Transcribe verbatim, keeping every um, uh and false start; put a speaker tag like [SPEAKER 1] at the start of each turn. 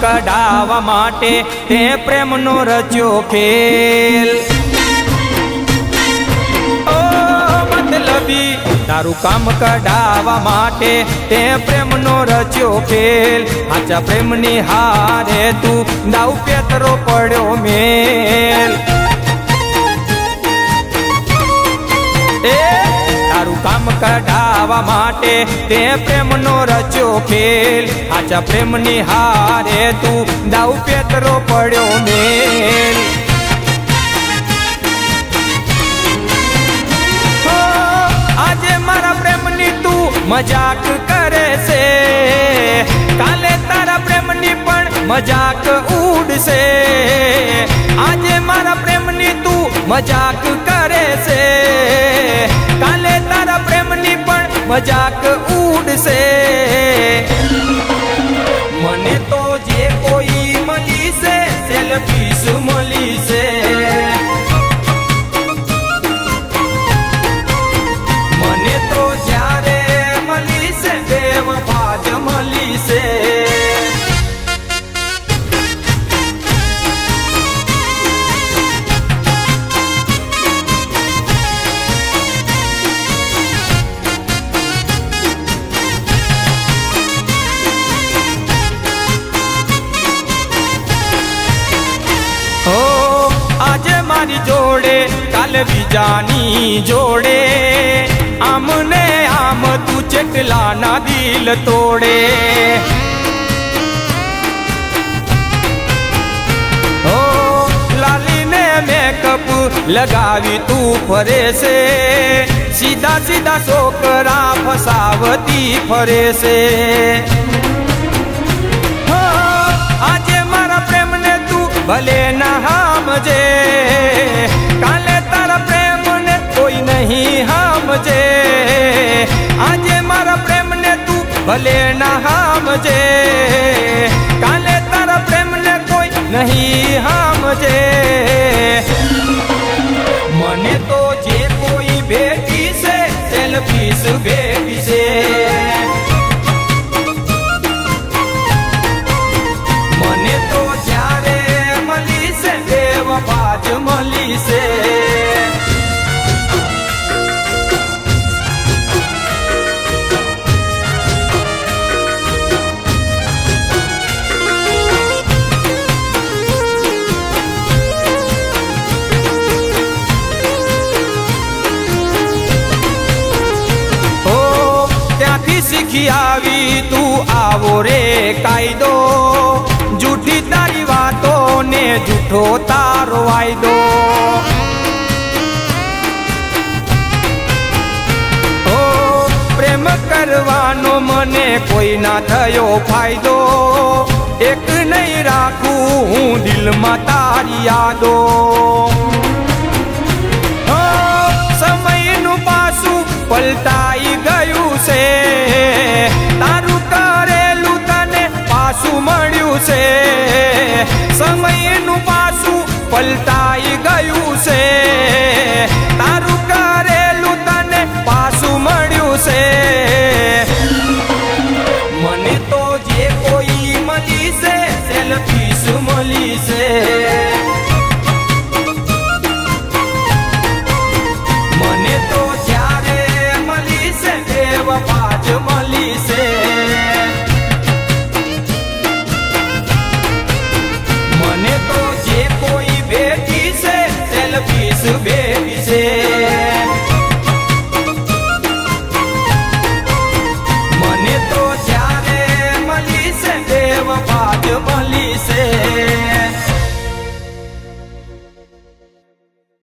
[SPEAKER 1] कढावा माटे ते प्रेमनो रच्यो खेल। ओ मतलबी तारू काम कढावा माटे ते प्रेमनो रच्यो खेल। आचा प्रेमनी हारे तू दाऊ पेतरो पड्यो मेल। ए तारू काम कढावा माटे ते प्रेमनो रच्यो खेल। आचा प्रेमनी हारे तू दाऊ पेतरो पड्यो मेल। हो आजे मारा प्रेमनी तू मजाक करे से, काले तारा प्रेमनी पण मजाक उड़से। आजे मारा प्रेमनी तू मजाक करे से, काले तारा प्रेमनी पण मजाक उड़से। मने तो जे कोई मली से सेल्फीस मली से, मने तो जारे मली से बेवफाज मली से। मारी जोड़े काल बीजानी जोड़े, आमने आम तू चटला ना दिल तोड़े। ओ लाली ने मेकअप लगावी तू फरे से, सीधा सीधा सोकरा फसावती फरे से। आजे मारा प्रेम ने तू भले न हमजे, काले तारा प्रेम ने कोई नहीं हमजे। आजे मारा प्रेम ने तू भले न हमजे, काले तारा प्रेम ने कोई नहीं हमजे। मने तो जे कोई बेटी से सेल्फीस बेटी से, मने तो जारे मली से बेवफाज मली से। सीखी आवी तू आवो रे कायदो, झूठी तारी वातों ने झूठो तारो वायदो। ओ प्रेम करवानो मने कोई ना थयो फायदो, एक नहीं राखू हूँ दिल में तारी यादो। समय नु पासू पलटाई गयू से, तारू करेलू तने पासू मळ्यू से। समय नु पासू पलटाई गयू से, तारू करेलू तने पासू मळ्यू से। मने तो जे कोई मली से सेल्फीस मली से, मने तो जारे मली से बेवफाज मली से। मने तो जे कोई बेटी से सेल्फीस बे